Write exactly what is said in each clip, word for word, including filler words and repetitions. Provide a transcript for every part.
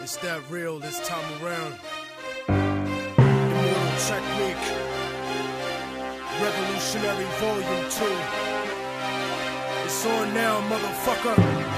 It's that real this time around. Immortal Technique. Revolutionary Volume two. It's on now, motherfucker.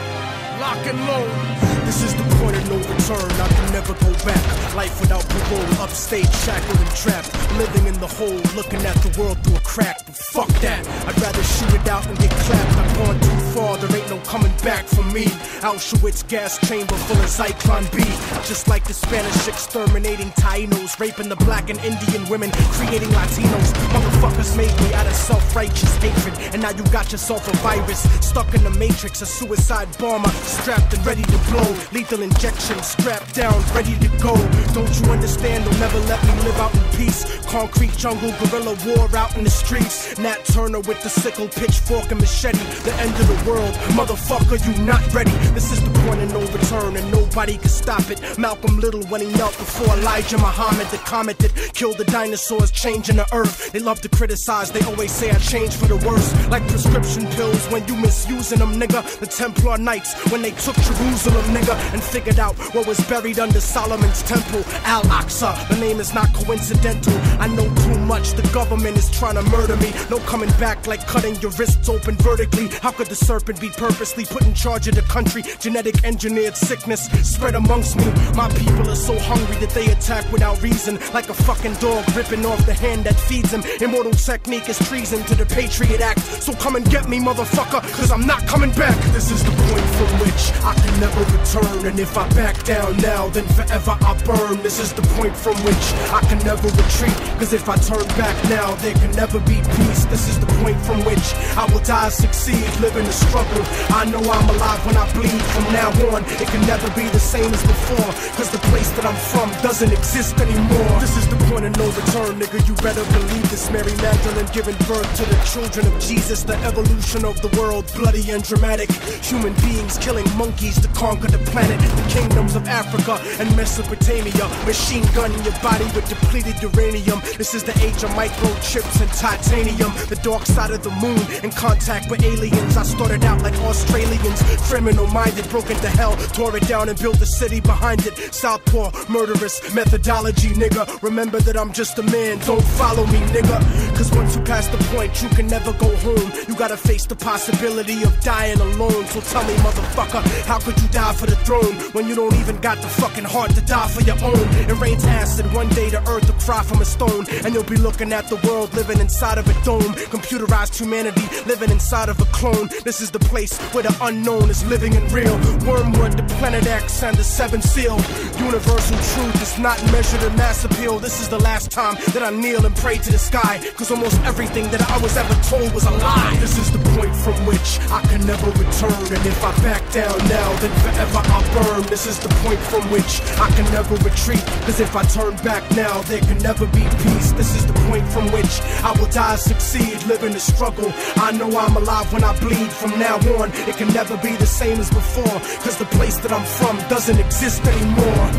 Lock and load. This is the point of no return. I can never go back. Life without parole. Upstate, shackled and trapped. Living in the hole, looking at the world through a crack. But fuck that. I'd rather shoot it out and get clapped. I've gone too far. There ain't no coming back for me. Auschwitz gas chamber full of Zyklon B. Just like the Spanish exterminating Tainos, raping the black and Indian women, creating Latinos. Motherfuckers made me out of self-righteous hatred, and now you got yourself a virus stuck in the matrix. A suicide bomber strapped and ready to blow. Lethal injection strapped down, ready to go. Don't you understand? They'll never let me live out in peace. Concrete jungle, guerrilla war out in the streets. Nat Turner with the sickle, pitchfork and machete. The end of the world, motherfucker, you not ready. This is the point of no return, and nobody can stop it. Malcolm Little when he knelt before Elijah Muhammad, the comet that killed the dinosaurs, changing the earth. They love to criticize, they always say I changed for the worse. Like prescription pills when you misusing them, nigga. The Templar Knights when they took Jerusalem, nigga, and figured out what was buried under Solomon's temple, Al-Aqsa. The name is not coincidental. I know too much, the government is trying to murder me. No coming back like cutting your wrists open vertically. How could the serpent be purposely put in charge of the country? Genetic engineered sickness spread amongst me. My people are so hungry that they attack without reason, like a fucking dog ripping off the hand that feeds him. Immortal Technique is treason to the Patriot Act. So come and get me, motherfucker, cause I'm not coming back. This is the point from which I can never return, and if I back down now, then forever I burn. This is the point from which I can never retreat, cause if I turn back now, there can never be peace. This is the point from which I will die, succeed, live in the struggle. I know I'm alive when I bleed. From now on, it can never be the same as before, cause the place that I'm from doesn't exist anymore. This is the point of no return, nigga, you better believe this. Mary Magdalene giving birth to the children of Jesus. The evolution of the world, bloody and dramatic. Human beings killing monkeys to conquer the planet. The kingdoms of Africa and Mesopotamia. Machine gun in your body with depleted uranium. This is the age of microchips and titanium. The dark side of the moon, in contact with aliens. I started out like Australians, criminal minded, broke into hell, tore it down and built a city behind it. Southpaw, murderous methodology, nigga. Remember that I'm just a man, don't follow me, nigga. Cause once you pass the point, you can never go home. You gotta face the possibility of dying alone. So tell me, motherfucker, how could you die for the throne when you don't even got the fucking heart to die for your own? It rains acid, one day the earth will cry from a stone, and you'll be looking at the world living inside of a dome. Computerized humanity living inside of a clone. This is the place where the unknown is living and real. Wormwood, the Planet X, and the Seventh Seal. Universal truth is not measured in mass appeal. This is the last time that I kneel and pray to the sky, cause almost everything that I was ever told was a lie. This is the point from which I can never return, and if I back down now, then forever I'll burn. This is the point from which I can never retreat, cause if I turn back now, there can never be peace. This is the point from which I will die, succeed, live in the struggle. I know I'm alive when I bleed. From now on, it can never be the same as before, cause the place that I'm from doesn't exist anymore.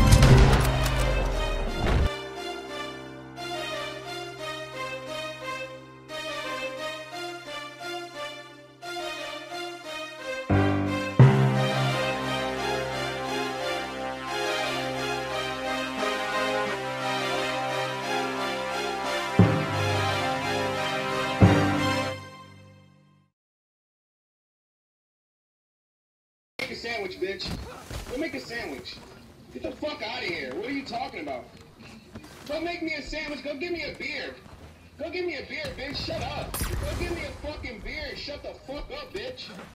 Make a sandwich, bitch. Go make a sandwich. Get the fuck out of here. What are you talking about? Go make me a sandwich. Go give me a beer. Go give me a beer, bitch. Shut up. Go give me a fucking beer. Shut the fuck up, bitch.